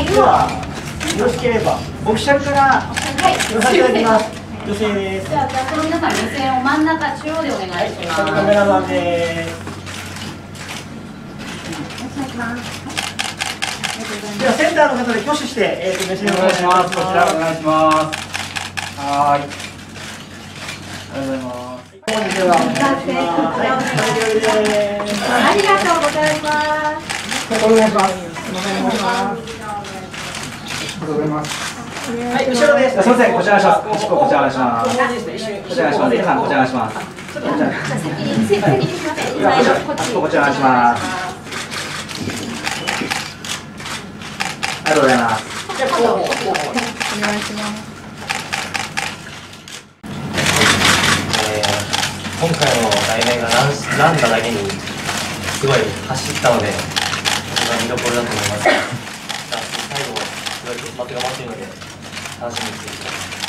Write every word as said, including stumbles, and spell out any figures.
ではよろしければオフィシャルからご参加いただきます。女性です。 じゃあ、じゃあ、この皆さん、目線を真ん中、中央でお願いします。 カメラマンです。では、センターの方で挙手して、えっと、目線をお願いします。 こちらお願いします。はい。ありがとうございます。 本日はお願いします。はい、 ありがとうございます。 お願いします。お願いします。ありがとうございます。 はい、後ろです。 すみません、こちらお願いします。一個こちらお願いします。こちらお願いします。皆さんこちらお願いします。こちら。 先に、先にすみません。今、こっち。 こちらお願いします。ありがとうございます。 じゃあ、今度、お願いします。 今回の題名がランダだけにすごい走ったので、それが見どころだと思います。最後、すごい結末が待っているので、楽しみにしていてください。